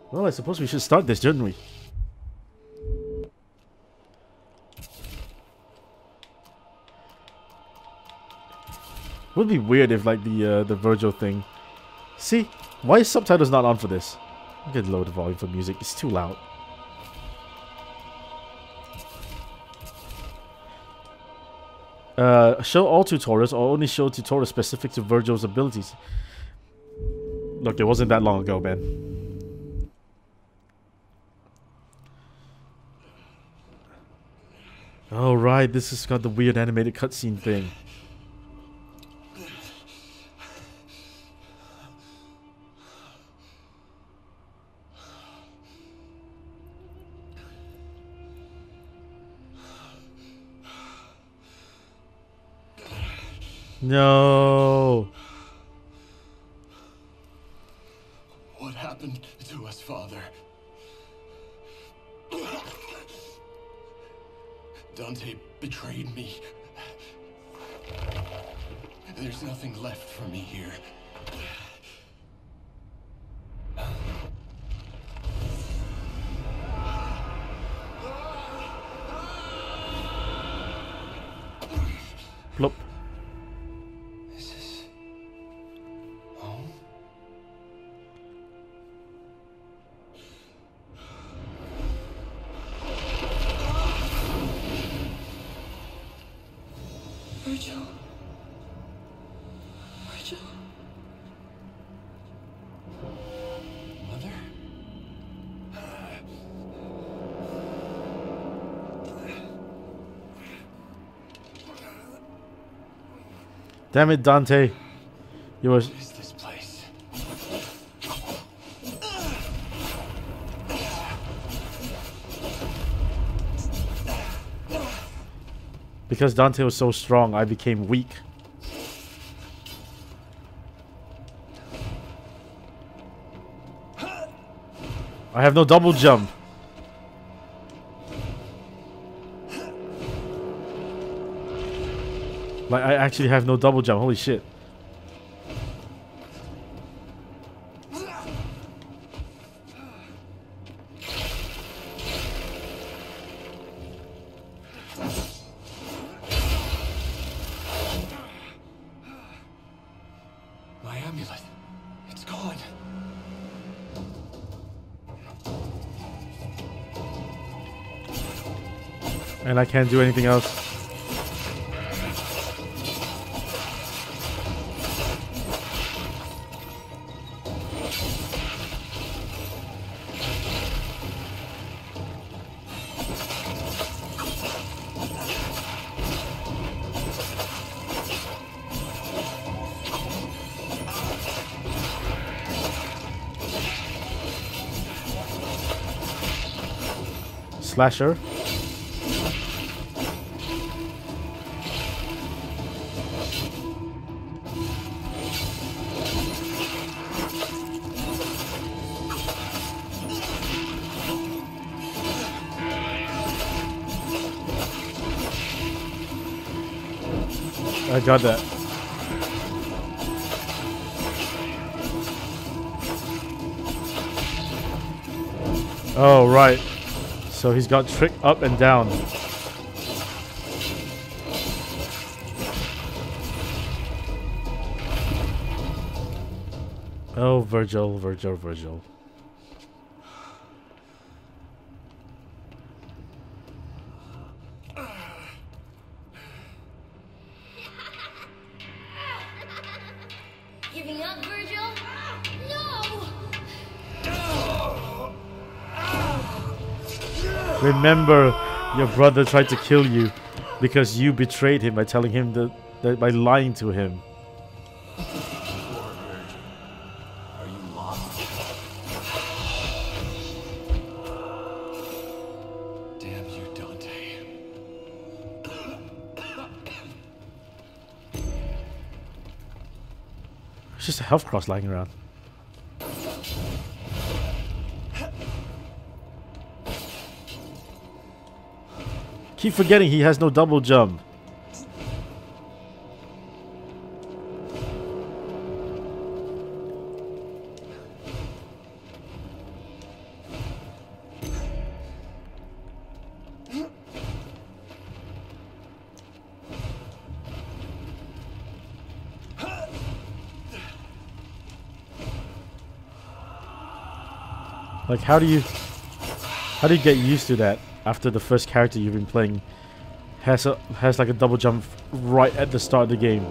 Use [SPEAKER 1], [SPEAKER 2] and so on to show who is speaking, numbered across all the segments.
[SPEAKER 1] Well, I suppose we should start this, shouldn't we? Would be weird if like the Vergil thing. See, why is subtitles not on for this? I'm gonna lower the volume for music. It's too loud. Show all tutorials or only show tutorials specific to Vergil's abilities. Look, it wasn't that long ago, man. Oh right, this has got the weird animated cutscene thing. No.
[SPEAKER 2] What happened to us, Father? Dante betrayed me. There's nothing left for me here.
[SPEAKER 1] Plop.
[SPEAKER 2] Is this home?
[SPEAKER 3] Vergil. Vergil.
[SPEAKER 2] Mother?
[SPEAKER 1] Damn it, Dante. You were...
[SPEAKER 2] What is this place?
[SPEAKER 1] Because Dante was so strong, I became weak. I have no double jump. Like, I actually have no double jump. Holy shit.
[SPEAKER 2] My amulet. It's gone.
[SPEAKER 1] And I can't do anything else. Slasher. I got that. Oh, right. So he's got trick up and down. Oh, Vergil, Vergil, Vergil.
[SPEAKER 4] Giving up, Vergil? No!
[SPEAKER 1] Remember, your brother tried to kill you because you betrayed him by telling him that by lying to him.
[SPEAKER 2] Are you lost? Damn you, Dante.
[SPEAKER 1] It's just a health cross lying around. Keep forgetting he has no double jump. Like, how do you get used to that after the first character you've been playing has like a double jump right at the start of the game?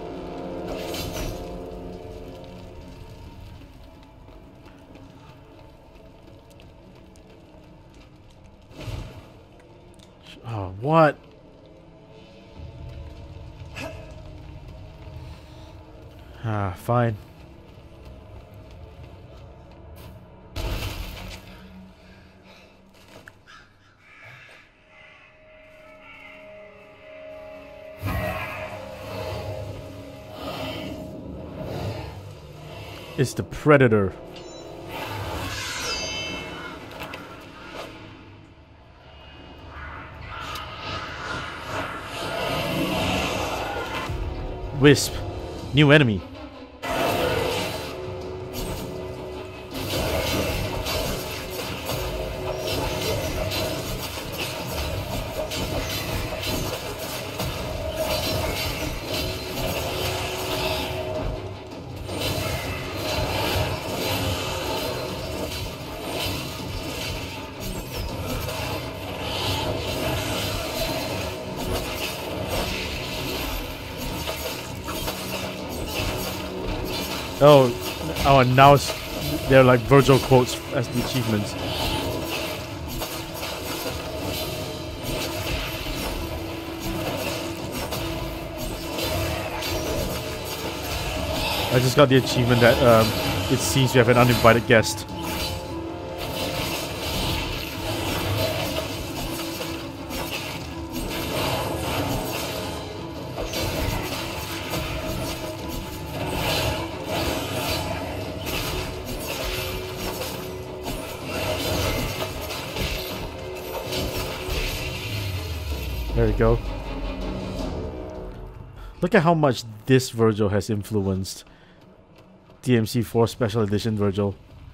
[SPEAKER 1] Oh, what? Ah, fine. It's the Predator. Wisp. New enemy. Oh, and now they're like Vergil quotes as the achievements. I just got the achievement that it seems you have an uninvited guest. There we go. Look at how much this Vergil has influenced DmC 4 Special Edition Vergil.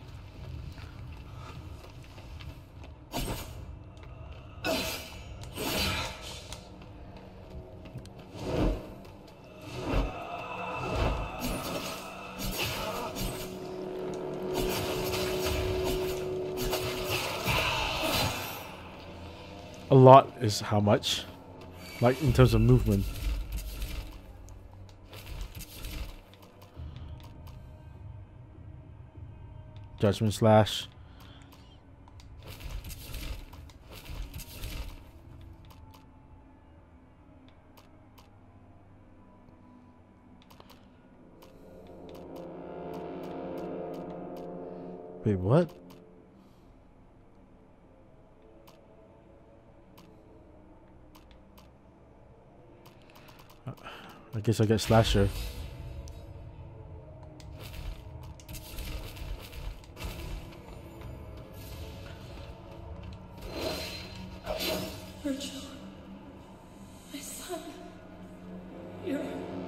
[SPEAKER 1] A lot is how much? Like in terms of movement. Judgment Slash. Wait, what? I guess I get Slasher.
[SPEAKER 3] Vergil, my son, you're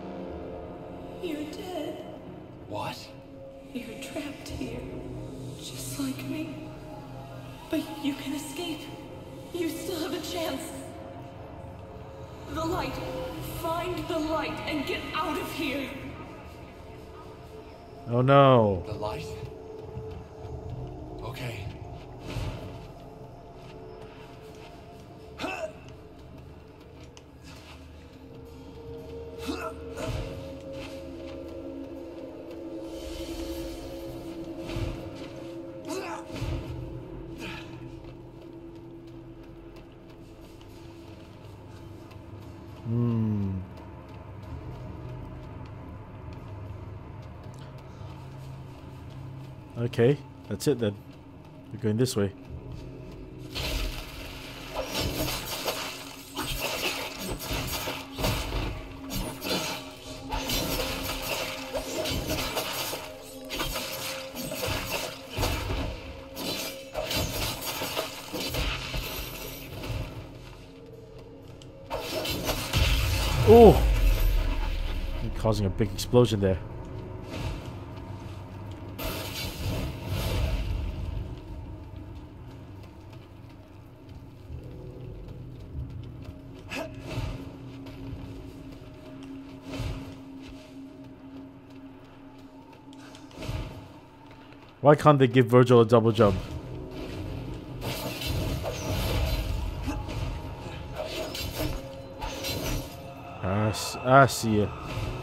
[SPEAKER 3] dead.
[SPEAKER 2] What?
[SPEAKER 3] You're trapped here, just like me. But you can escape. You still have a chance. The light. Find the light and get out of here.
[SPEAKER 1] Oh no.
[SPEAKER 2] The light? Okay.
[SPEAKER 1] Okay, that's it then. We're going this way. Oh! I'm causing a big explosion there. Why can't they give Vergil a double jump? I see it.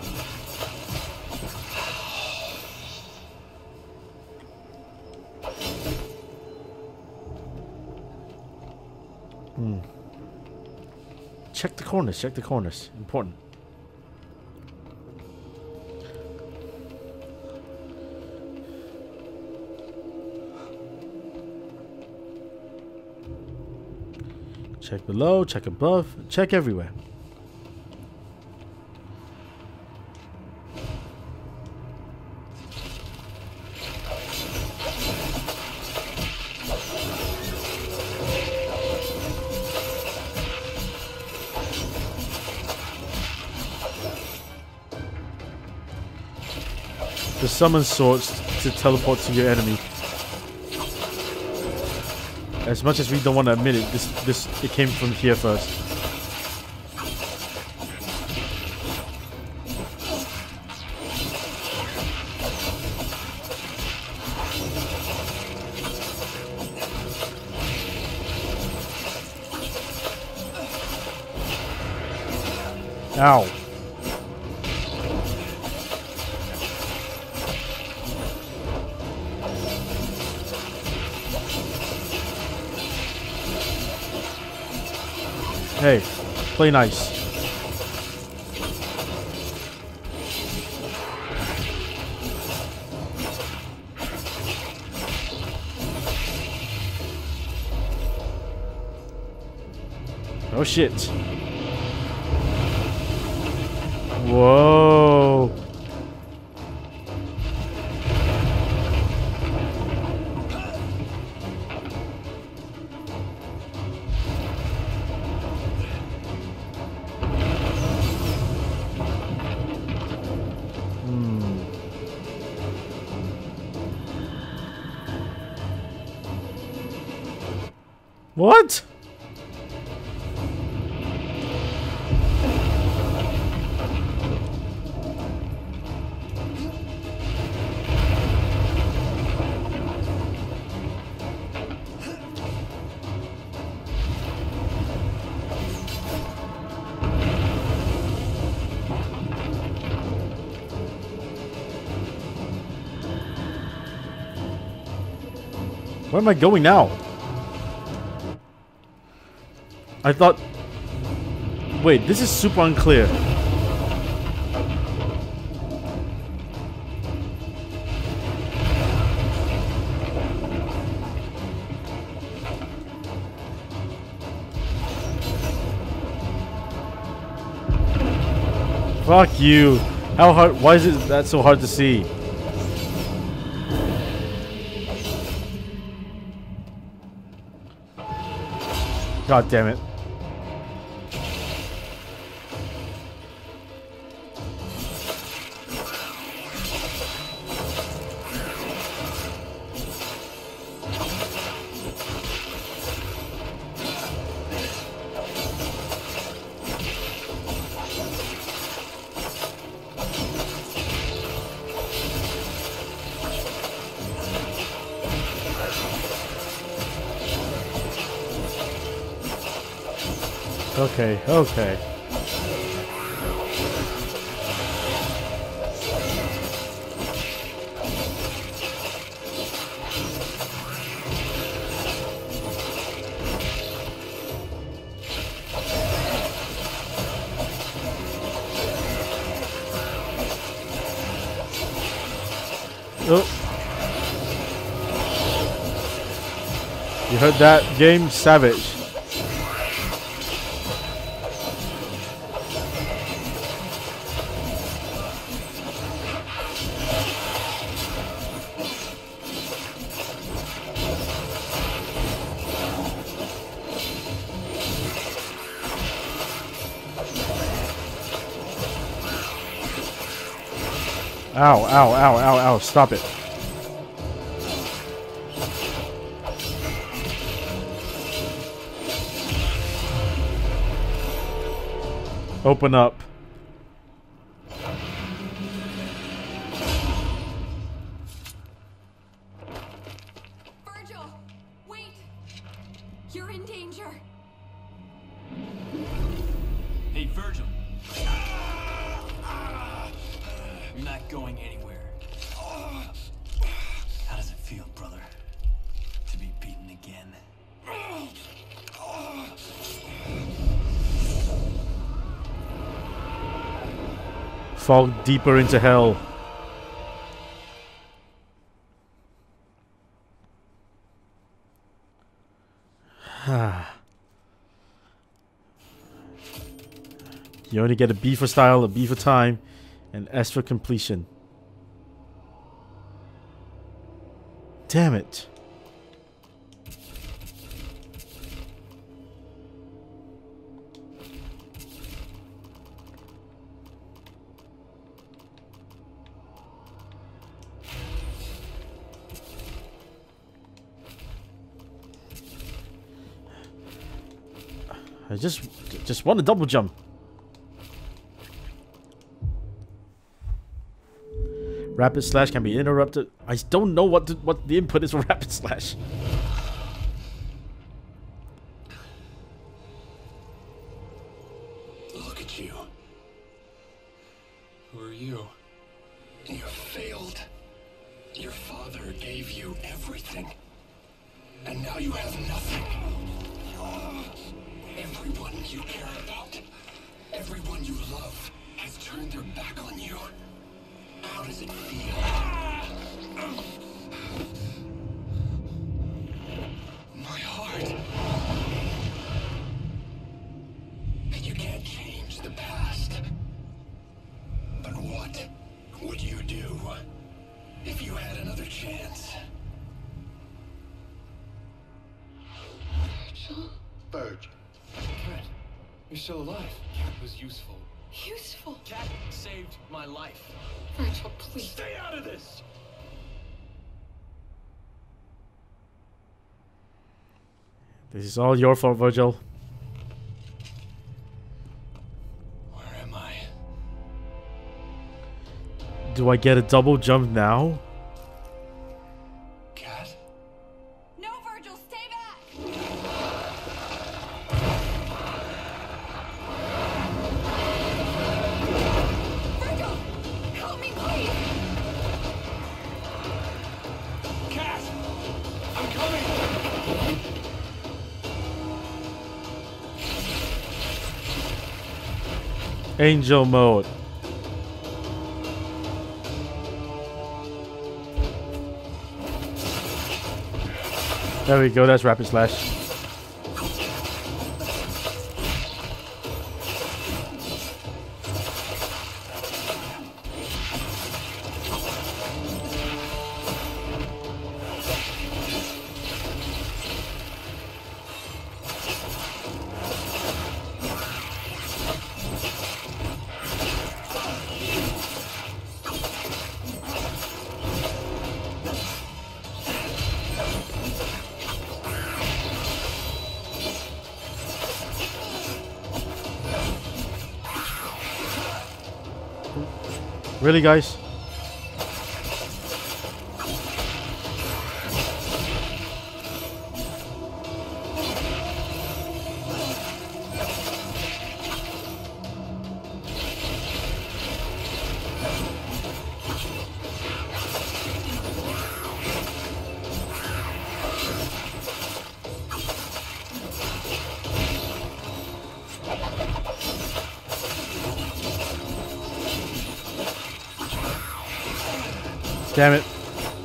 [SPEAKER 1] Check the corners. Check the corners. Important. Check below, check above, check everywhere. The summon swords to teleport to your enemy. As much as we don't want to admit it, it came from here first. Ow. Hey, play nice. Oh shit. Whoa. What? Where am I going now? I thought... Wait, this is super unclear. Fuck you. How hard... Why is that so hard to see? God damn it. Okay, okay. Oh. You heard that? Game Savage. Ow, ow, ow, ow, ow, stop it. Open up.
[SPEAKER 3] Vergil, wait! You're in danger.
[SPEAKER 5] Hey, Vergil. going anywhere. How does it feel, brother? To be beaten again?
[SPEAKER 1] Fall deeper into hell. You only get a B for style, a B for time, and S for completion. Damn it. I just want a double jump. Rapid slash can be interrupted. I don't know what the input is for rapid slash.
[SPEAKER 2] Look at you.
[SPEAKER 5] Who are you?
[SPEAKER 2] You failed. Your father gave you everything. And now you have nothing. Everyone you care about, everyone you love, has turned their back on you. How does it feel? My heart. You can't change the past. But what would you do if you had another chance?
[SPEAKER 6] Vergil.
[SPEAKER 5] Cat, you're still alive. Cat was useful.
[SPEAKER 3] Useful.
[SPEAKER 5] Cat saved my life.
[SPEAKER 3] Vergil, please.
[SPEAKER 2] Stay out of this!
[SPEAKER 1] This is all your fault, Vergil.
[SPEAKER 5] Where am I?
[SPEAKER 1] Do I get a double jump now?
[SPEAKER 5] Cat?
[SPEAKER 3] No, Vergil, stay back! Vergil! Help me, please!
[SPEAKER 5] Cat! I'm coming!
[SPEAKER 1] Angel mode. There we go, that's rapid slash. Really, guys? Damn it.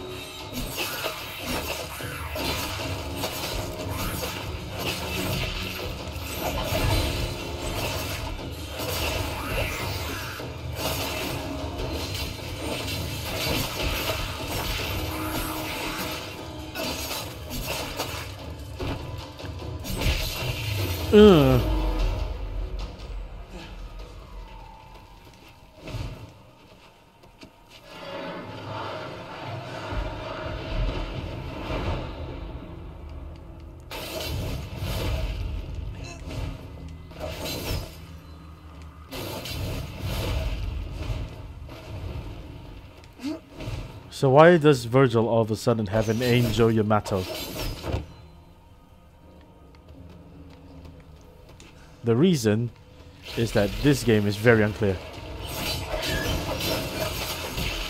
[SPEAKER 1] So why does Vergil all of a sudden have an Angel Yamato? The reason is that this game is very unclear.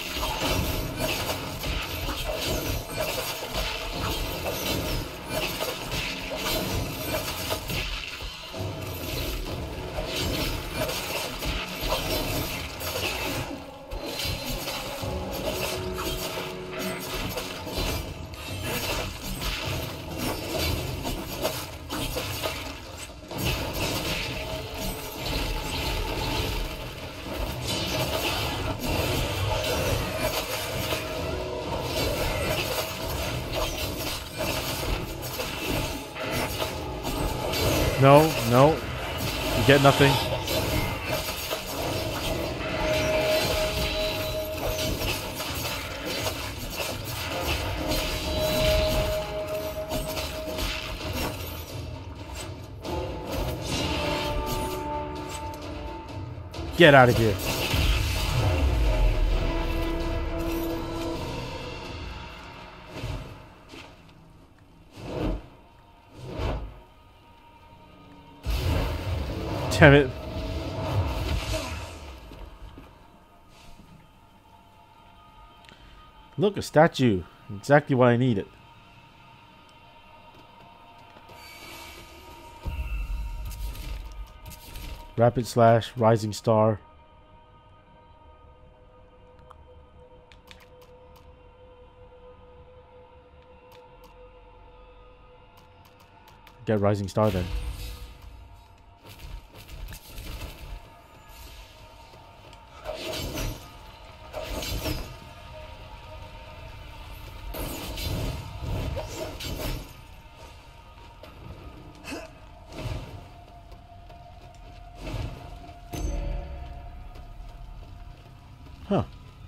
[SPEAKER 1] No, no. You get nothing. Get out of here. Damn it. Look, a statue. Exactly what I needed. Rapid slash, rising star. Get rising star then. Huh.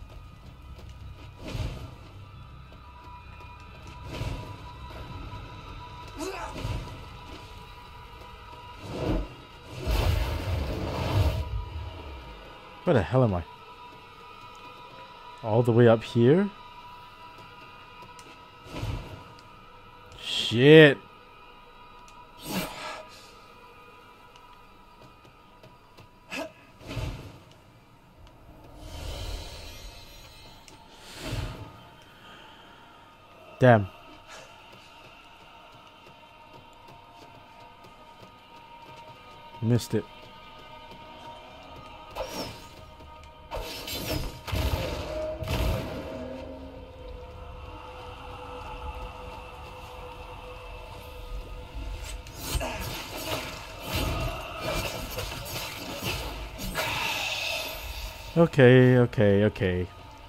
[SPEAKER 1] Where the hell am I? All the way up here? Shit. Damn. Missed it. Okay, okay, okay.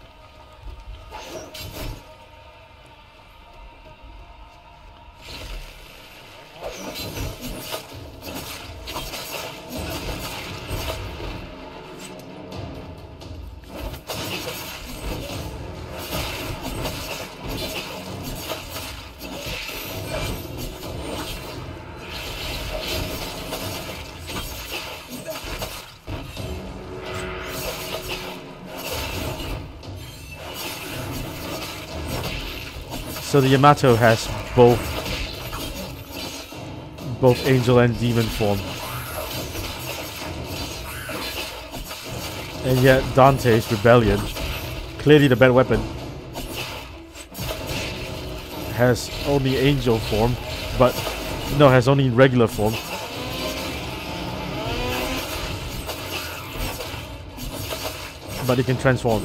[SPEAKER 1] So the Yamato has both angel and demon form. And yet Dante's rebellion, clearly the bad weapon, has only angel form, but no, has only regular form. But it can transform.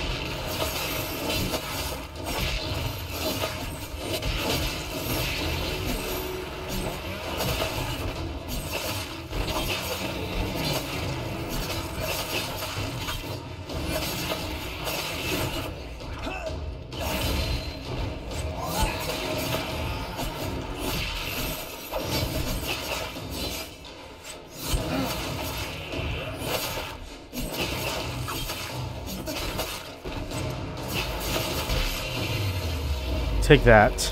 [SPEAKER 1] Take that.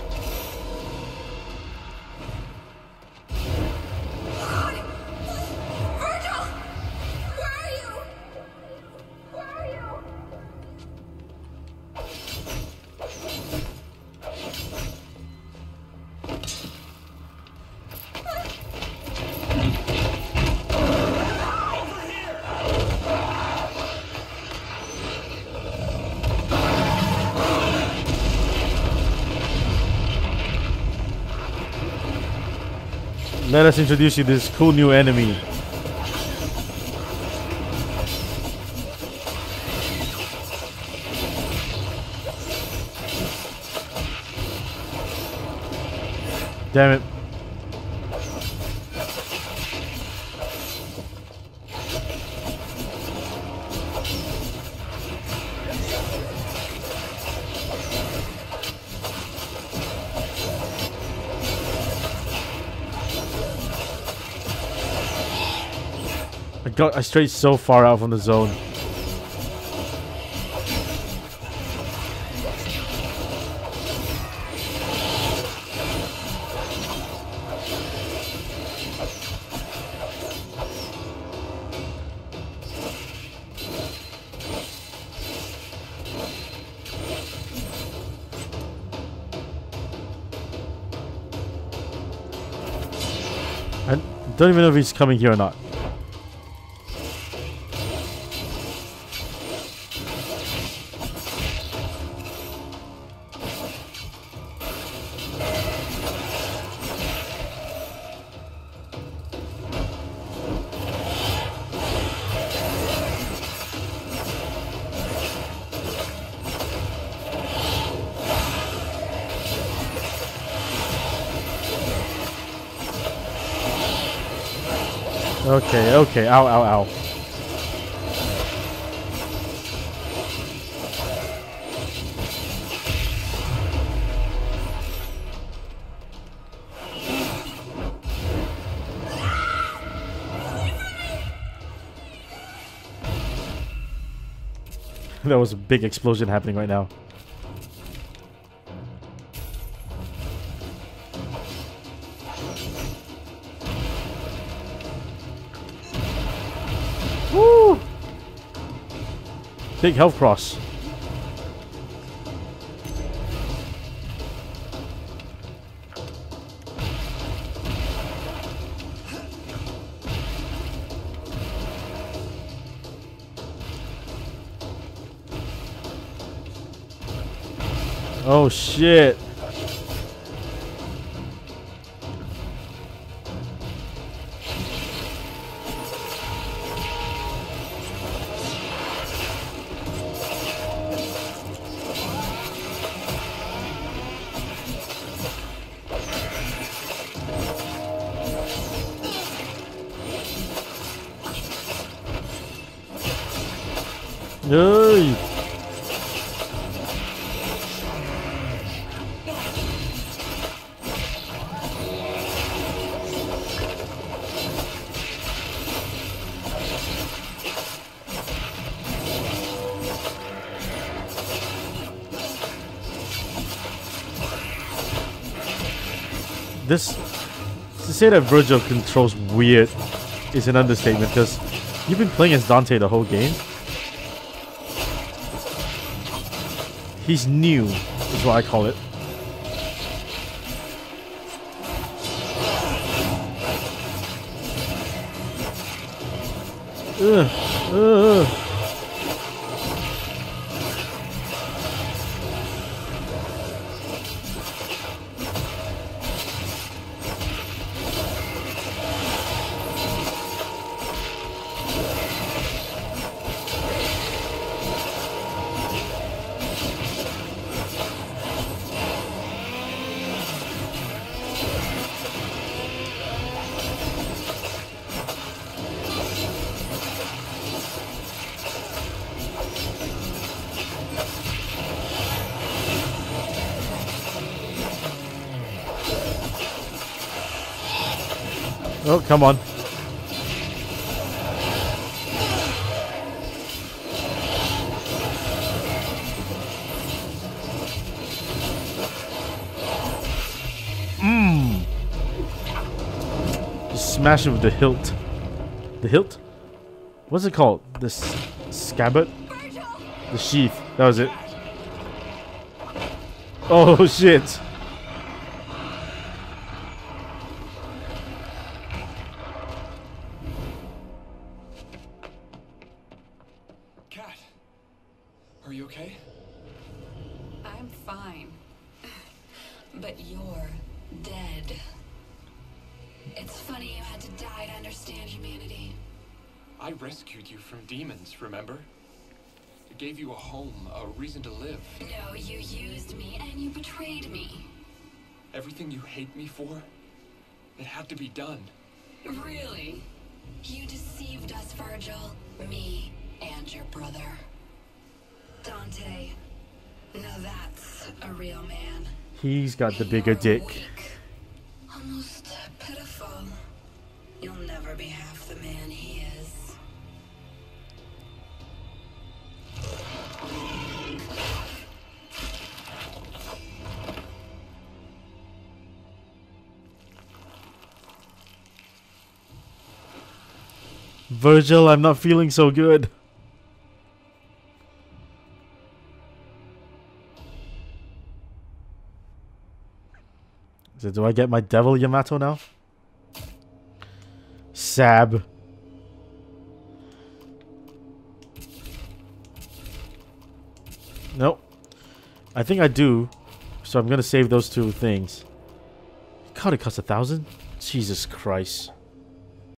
[SPEAKER 3] Vergil! Where are you? Where are you?
[SPEAKER 1] Let us introduce you to this cool new enemy. Damn it. I strayed so far out from the zone. I don't even know if he's coming here or not. Okay, okay, ow, ow, ow. There was a big explosion happening right now. Woo! Big health cross. Oh shit. Yay! This, to say that Vergil controls weird is an understatement, because you've been playing as Dante the whole game. He's new, is what I call it. Ugh. Oh, come on. Just smash it with the hilt. The hilt? What's it called? This scabbard? The sheath. That was it. Oh, shit.
[SPEAKER 5] Are you okay?
[SPEAKER 3] I'm fine. But you're dead. It's funny you had to die to understand humanity.
[SPEAKER 5] I rescued you from demons, remember? It gave you a home, a reason to live.
[SPEAKER 3] No, you used me and you betrayed me.
[SPEAKER 5] Everything you hate me for, it had to be done.
[SPEAKER 3] Really? You deceived us, Vergil. Me and your brother. Dante. Now that's a real man.
[SPEAKER 1] He's got the bigger dick.
[SPEAKER 3] Weak. Almost pitiful. You'll never be half the man he is.
[SPEAKER 1] Vergil, I'm not feeling so good. So do I get my devil Yamato now? Sab. Nope. I think I do. So I'm gonna save those two things. God, it costs 1,000? Jesus Christ.